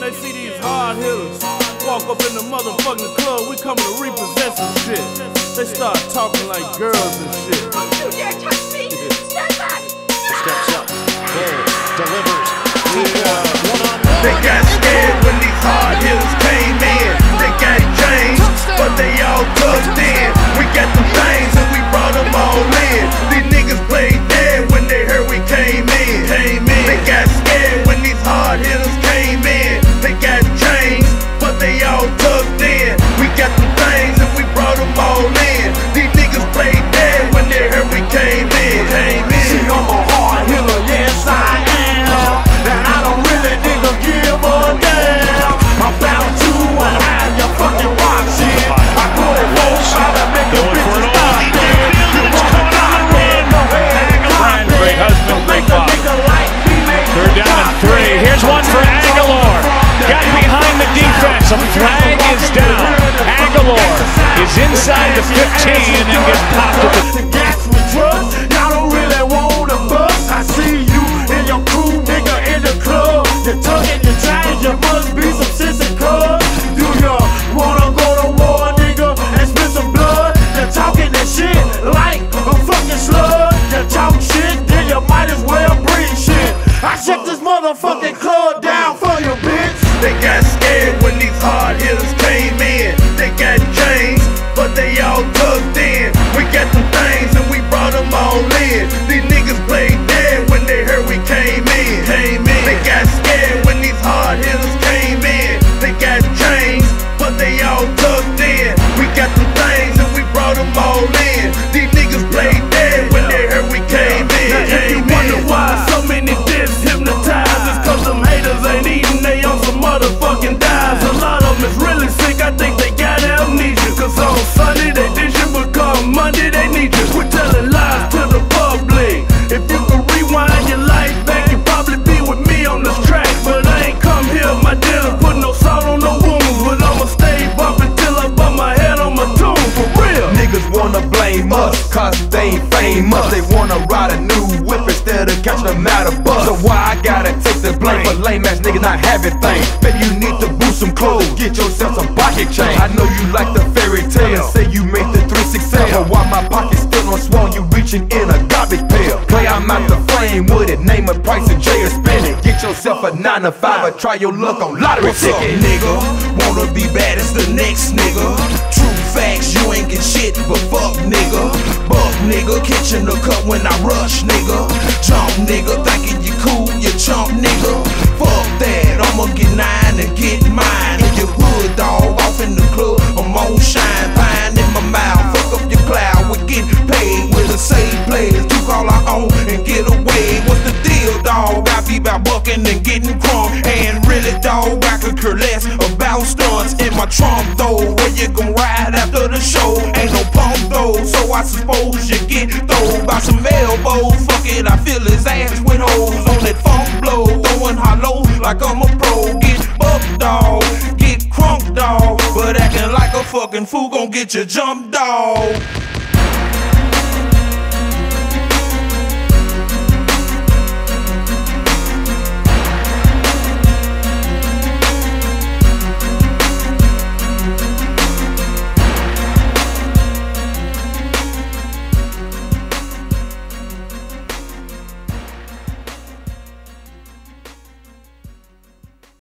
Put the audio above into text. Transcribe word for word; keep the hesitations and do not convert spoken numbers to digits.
they see these hard hitters walk up in the motherfucking club, we coming to repossess some shit. They start talking like girls and shit. Don't you dare touch me! Stand back! Steps up, Bull delivers. Yeah. One on one. They got scared when these hard hitters came in. They got changed, but they all tucked in. We got them things and we brought them all in. These niggas played dead when they heard we came in. Came in. They got scared when these hard hitters came in. They got changed, but they all tucked in. We got them things and we brought them all in. These niggas played dead when they heard we came in. Came in. See, I'm a hard hitter, yes I am. And I don't really nigga give a damn. I'm bound to unhide your fucking rock shit. I put it full shot and make the bitches stop there. You wanna die, man, no head. Great husband, great father. Third down and three. Here's one for Agholor. Got behind the defense. A flag is down. Agholor is inside the fifteen and then gets popped at the gas with drugs. Y'all don't really want a bus. I see you and your crew, nigga, in the club. You're tugging your chains. You must be some sissy cuz. Do you wanna go to war, nigga, and spit some blood? You're talking that shit like a fucking slug. You talk shit, then you might as well bring shit. I shut this motherfucking club down for you, bitch. They got scared when these hard hitters came in. They got changed, but they all tucked in. We got them things and we brought them all in. These niggas played dead when they heard we came in. Came in. They got scared when these hard hitters came in. They got changed, but they all tucked in. We got them things and we brought them all in. These niggas played dead when they heard we came in. Now if you wonder why so many discs hypnotized, it's cause them haters ain't eating, they on some motherfucking dives. A lot of them is really sick, I think they got amnesia. Cause on Sunday they dish it, but come Monday they need you. We're telling lies to the public. If you could rewind your life back, you'd probably be with me on this track. But I ain't come here, my dear, to put no salt on no wounds. But I'ma stay bumping till I bump my head on my tomb, for real. Niggas wanna blame us, cause they ain't famous. They wanna ride a new whip instead of catching them out of bus. So why I gotta take the blame for lame ass niggas not having things? Baby, you need to boost some clothes, get yourself some pocket change. I know you like the fairy tale, say you made the three six sale. But while my pocket's still on swole, you reaching in a garbage pail. Play, I'm out the flame with it, name a price and J or spin it. Get yourself a nine to five or try your luck on lottery What's ticket. up, nigga? Wanna be bad as the next nigga. True facts, you ain't get shit, but fuck nigga. Buck nigga, catching the cut when I rush nigga. Jump nigga, thinking you cool, you chump nigga. Fuck that, I'ma get nine and get mine. In your hood, dog, off in the club, I'm on shine. Pine in my mouth, fuck up your cloud. We get paid with the same players to call our own and get away. What's the deal, dog? I be about bucking and getting crunk. And really, dog, I could care less about stunts in my trunk, though. Where you gon' ride after the show? Ain't no pump, though, so I suppose you get thrown by some elbows. Fuck it, I feel his ass with hoes on that funk blow. Throwing hollow like I'm a pro. Get bucked, dog, get crunk, dog. But acting like a fucking fool gon' get you jumped, dog.